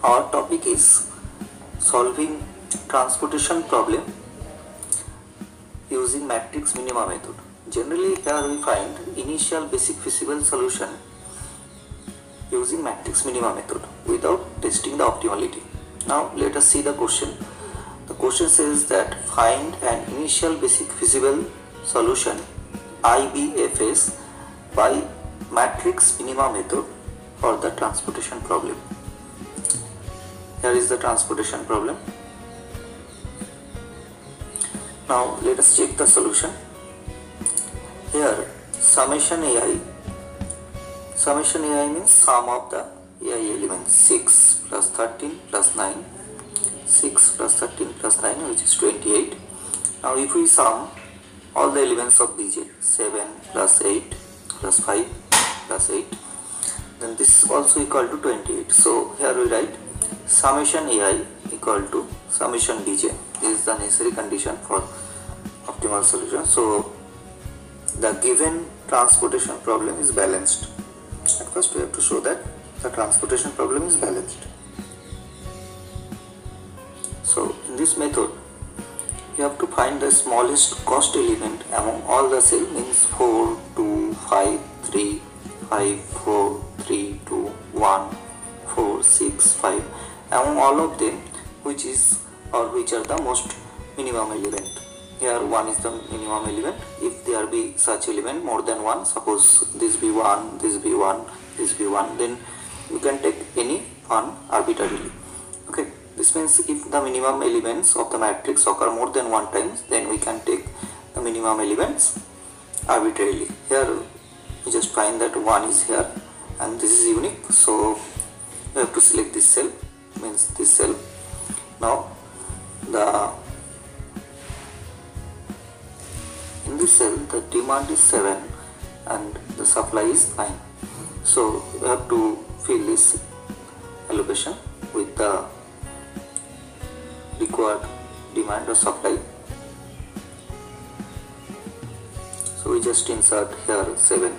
Our topic is solving transportation problem using matrix minima method. Generally, here we find initial basic feasible solution using matrix minima method without testing the optimality. Now let us see the question. The question says that find an initial basic feasible solution B.F.S by matrix minima method for the transportation problem. Here is the transportation problem. Now let us check the solution. Here summation AI means sum of the AI elements, 6 plus 13 plus 9, 6 plus 13 plus 9, which is 28. Now if we sum all the elements of BJ, 7 plus 8 plus 5 plus 8, then this is also equal to 28. So here we write summation AI equal to summation BJ. This is the necessary condition for optimal solution. So the given transportation problem is balanced. At first we have to show that the transportation problem is balanced. So in this method you have to find the smallest cost element among all the cells, means 4, 2, 5, 3, 5, 4, 3, 2, 1, 4, 6, 5, among all of them which are the most minimum element. Here 1 is the minimum element. If there be such element more than 1, suppose this be 1, this be 1, this be 1, then you can take any one arbitrarily. Okay, this means if the minimum elements of the matrix occur more than 1 times, then we can take the minimum elements arbitrarily. Here we just find that 1 is here and this is unique, so we have to select this cell, means this cell. Now in this cell the demand is 7 and the supply is 9, so we have to fill this allocation with the required demand or supply. So we just insert here 7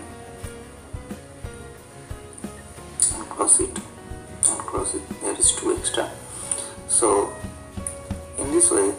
and cross it, there is 2 extra. So in this way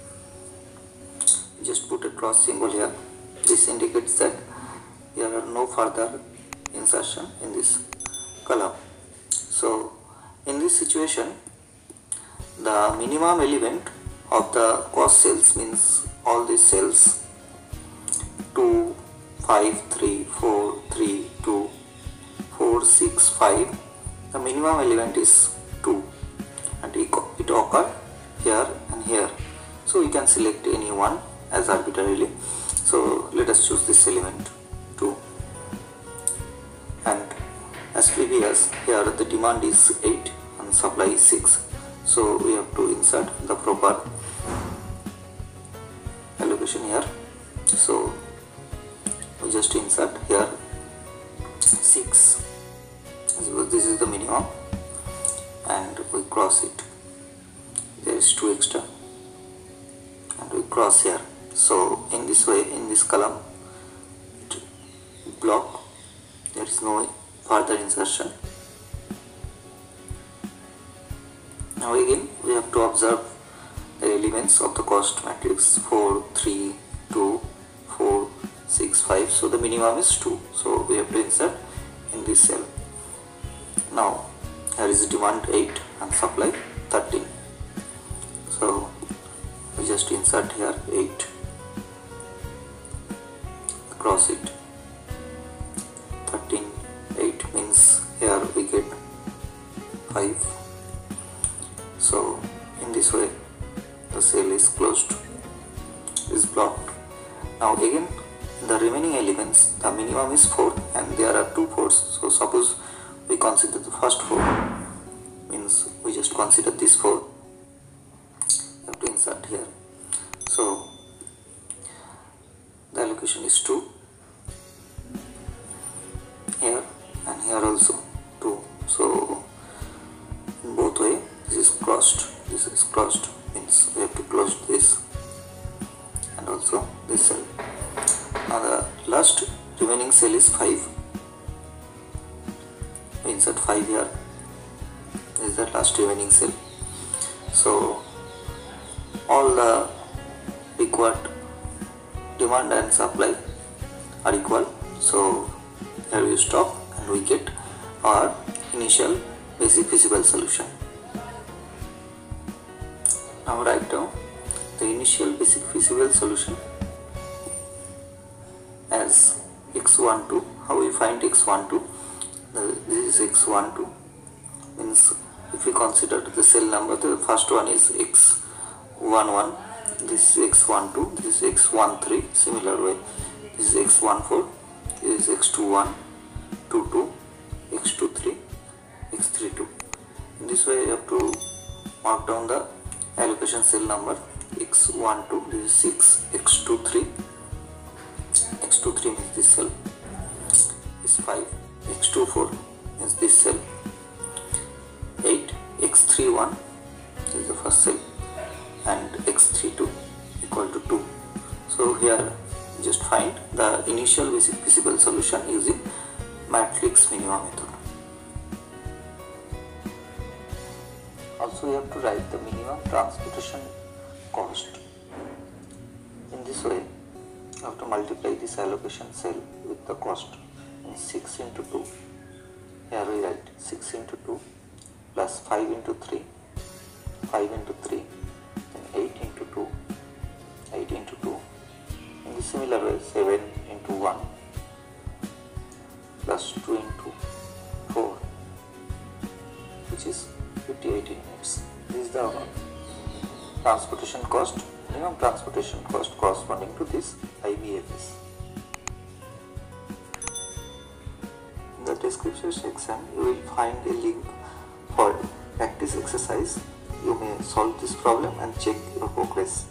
just put a cross symbol here. This indicates that there are no further insertion in this column. So in this situation the minimum element of the cost cells, means all these cells 2, 5, 3, 4, 3, 2, 4, 6, 5, the minimum element is 2 and it occurs here and here. So we can select any one as arbitrarily. So let us choose this element 2, and as previous, here the demand is 8 and supply is 6. So we have to insert the proper allocation here. So we just insert here 6, this is the minimum, and we cross it. There is 2 extra and we cross here. So in this way, in this column block, there is no further insertion. Now again we have to observe the elements of the cost matrix, 4, 3, 2, 4, 6, 5. So the minimum is 2. So we have to insert in this cell. Now here is demand 8 and supply 13. So we just insert here 8, cross it, 13, 8 means here we get 5. So in this way the cell is closed, is blocked. Now again the remaining elements, the minimum is 4 and there are 2 4s. So suppose we consider the first 4, means we just consider this 4, we have to insert here. So the allocation is 2 here and here also 2. So in both way this is crossed, means we have to close this and also this cell. Now the last remaining cell is 5. We insert 5 here This is the last remaining cell. So all the required demand and supply are equal. So here we stop and we get our initial basic feasible solution. Now write down the initial basic feasible solution as x12. How we find x12? This is x12, means if we consider the cell number, the first one is x11, this is x12, this is x13, similar way this is x14, this is x21, 22, x23, x32. In this way you have to mark down the allocation cell number. x12, this is 6, x23 means this cell is 5, x24 means this cell 8, x31 is the first cell, and x32 equal to 2. So here just find the initial basic feasible solution using matrix minima method. Also you have to write the minimum transportation cost. In this way you have to multiply this allocation cell with the cost in 6 into 2. Here we write 6 into 2 plus 5 into 3, 5 into 3, then 8 into 2, 8 into 2. In the similar way 7 into 1 plus 2 into 4, which is 58 units. This is the transportation cost, minimum transportation cost corresponding to this B.F.S. In the description section you will find a link for practice exercise. You may solve this problem and check your progress.